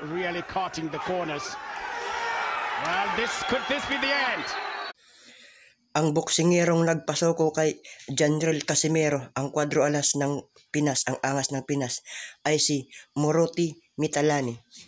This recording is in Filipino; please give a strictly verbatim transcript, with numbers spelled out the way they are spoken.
really cutting the corners. Well, this could this be the end? Ang boksingirong nagpasuko kay Johnriel Casimero, ang quadro alas ng Pinas, ang angas ng Pinas, ay si Moruti mthalane.